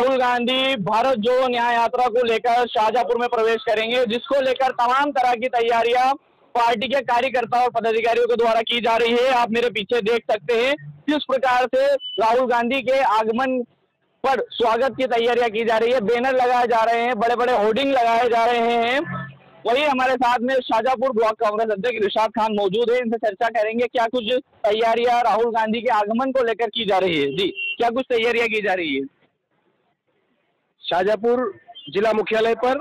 राहुल गांधी भारत जोड़ो न्याय यात्रा को लेकर शाहजहांपुर में प्रवेश करेंगे, जिसको लेकर तमाम तरह की तैयारियां पार्टी के कार्यकर्ताओं और पदाधिकारियों के द्वारा की जा रही है। आप मेरे पीछे देख सकते हैं किस प्रकार से राहुल गांधी के आगमन पर स्वागत की तैयारियां की जा रही है। बैनर लगाए जा रहे हैं, बड़े बड़े होर्डिंग लगाए जा रहे हैं। वही हमारे साथ में शाहजहांपुर ब्लॉक कांग्रेस अध्यक्ष इरशाद खान मौजूद है। इनसे चर्चा करेंगे क्या कुछ तैयारियां राहुल गांधी के आगमन को लेकर की जा रही है। जी, क्या कुछ तैयारियां की जा रही है? शाहजहांपुर जिला मुख्यालय पर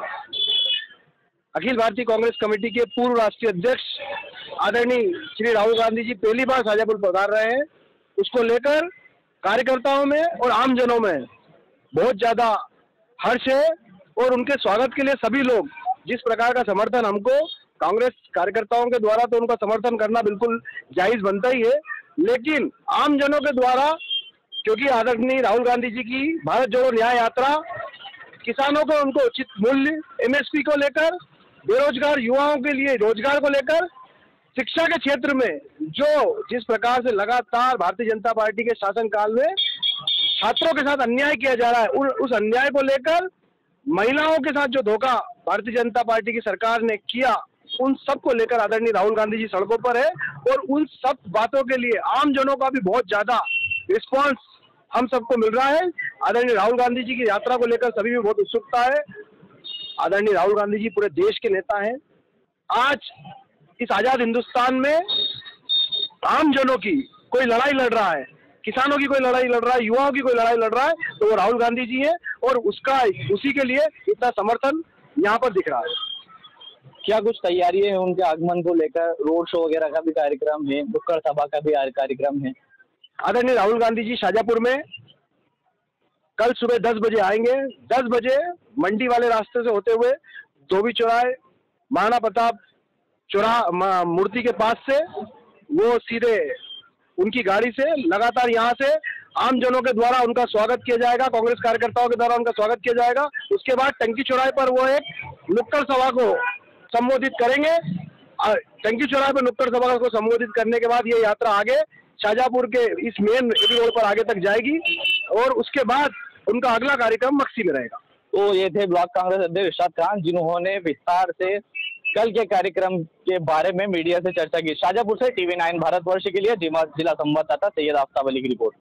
अखिल भारतीय कांग्रेस कमेटी के पूर्व राष्ट्रीय अध्यक्ष आदरणीय श्री राहुल गांधी जी पहली बार शाहजहांपुर पधार रहे हैं। उसको लेकर कार्यकर्ताओं में और आमजनों में बहुत ज्यादा हर्ष है और उनके स्वागत के लिए सभी लोग जिस प्रकार का समर्थन हमको कांग्रेस कार्यकर्ताओं के द्वारा, तो उनका समर्थन करना बिल्कुल जायज बनता ही है, लेकिन आमजनों के द्वारा, क्योंकि आदरणीय राहुल गांधी जी की भारत जोड़ो न्याय यात्रा किसानों को उनको उचित मूल्य, एमएसपी को लेकर, बेरोजगार युवाओं के लिए रोजगार को लेकर, शिक्षा के क्षेत्र में जो जिस प्रकार से लगातार भारतीय जनता पार्टी के शासनकाल में छात्रों के साथ अन्याय किया जा रहा है, उस अन्याय को लेकर, महिलाओं के साथ जो धोखा भारतीय जनता पार्टी की सरकार ने किया, उन सब को लेकर आदरणीय राहुल गांधी जी सड़कों पर है और उन सब बातों के लिए आमजनों का भी बहुत ज्यादा रिस्पांस हम सबको मिल रहा है। आदरणीय राहुल गांधी जी की यात्रा को लेकर सभी में बहुत उत्सुकता है। आदरणीय राहुल गांधी जी पूरे देश के नेता हैं। आज इस आजाद हिंदुस्तान में आमजनों की कोई लड़ाई लड़ रहा है, किसानों की कोई लड़ाई लड़ रहा है, युवाओं की कोई लड़ाई लड़ रहा है, तो वो राहुल गांधी जी हैं और उसी के लिए इतना समर्थन यहाँ पर दिख रहा है। क्या कुछ तैयारी है उनके आगमन को लेकर? रोड शो वगैरह का भी कार्यक्रम है, नुक्कड़ सभा का भी कार्यक्रम है। आदरणीय राहुल गांधी जी शाहजहांपुर में कल सुबह 10 बजे आएंगे। 10 बजे मंडी वाले रास्ते से होते हुए धोबी चौराहे, महाराणा प्रताप चौराहा मूर्ति के पास से वो सीधे उनकी गाड़ी से लगातार यहाँ से आमजनों के द्वारा उनका स्वागत किया जाएगा, कांग्रेस कार्यकर्ताओं के द्वारा उनका स्वागत किया जाएगा। उसके बाद टंकी चौराहे पर वो एक नुक्कड़ सभा को संबोधित करेंगे। टंकी चौराहे पर नुक्कड़ सभा को संबोधित करने के बाद ये यात्रा आगे शाहजहांपुर के इस मेन रोड पर आगे तक जाएगी और उसके बाद उनका अगला कार्यक्रम मक्सी में रहेगा। तो ये थे ब्लॉक कांग्रेस अध्यक्ष इरशाद खान, जिन्होंने विस्तार से कल के कार्यक्रम के बारे में मीडिया से चर्चा की। शाहजहांपुर से TV9 भारतवर्ष के लिए जिला संवाददाता सैयद आफ्ताब अली की रिपोर्ट।